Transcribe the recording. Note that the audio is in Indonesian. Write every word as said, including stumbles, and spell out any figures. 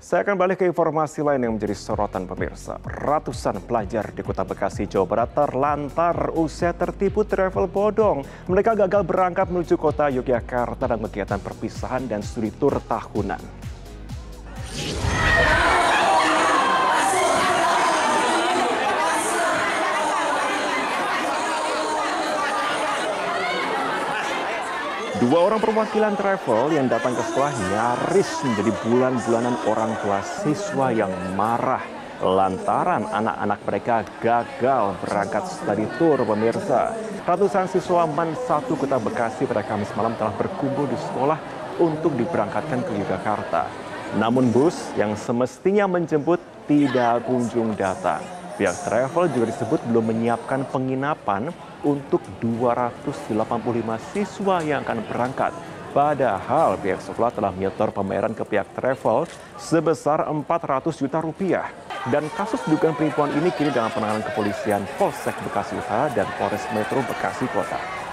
Saya akan balik ke informasi lain yang menjadi sorotan pemirsa. Ratusan pelajar di Kota Bekasi, Jawa Barat terlantar usai tertipu travel bodong. Mereka gagal berangkat menuju kota Yogyakarta dalam kegiatan perpisahan dan studi tur tahunan. Dua orang perwakilan travel yang datang ke sekolah nyaris menjadi bulan-bulanan orang tua siswa yang marah lantaran anak-anak mereka gagal berangkat studi tour pemirsa. Ratusan siswa MAN satu Kota Bekasi pada Kamis malam telah berkumpul di sekolah untuk diberangkatkan ke Yogyakarta. Namun bus yang semestinya menjemput tidak kunjung datang. Pihak travel juga disebut belum menyiapkan penginapan untuk dua ratus delapan puluh lima siswa yang akan berangkat. Padahal pihak sekolah telah menyetor pembayaran ke pihak travel sebesar empat ratus juta rupiah. Dan kasus dugaan penipuan ini kini dalam penanganan kepolisian Polsek Bekasi Utara dan Polres Metro Bekasi Kota.